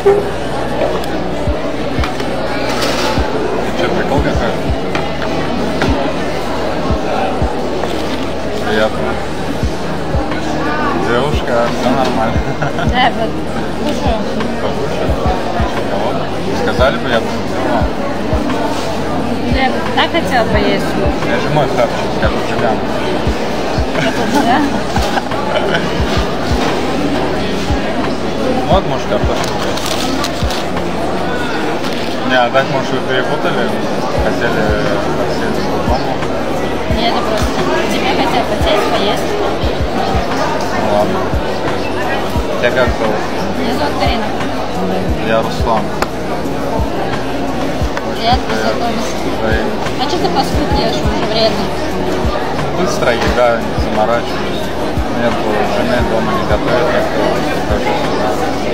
Что, прикол какой? Приятно. Девушка, все нормально. Да, вот, кушаю. Покушаю. Кого-то? Сказали бы, я бы не. Я так хотела поесть. Я же мой хавчик, я тут живем. Да? Вот, может, картошку. Не, а так, может, вы перепутали? Хотели посесть по-другому? Нет, это просто тебе хотят посесть, поесть. Ну ладно. Тебя как зовут? Меня зовут Карина. Я Руслан. Приятно познакомиться. Взаимно. А что ты фастфуд ешь? Уже вредно. Быстрая еда, не заморачиваюсь. Нет, жены дома не готовят, так что хожу сюда.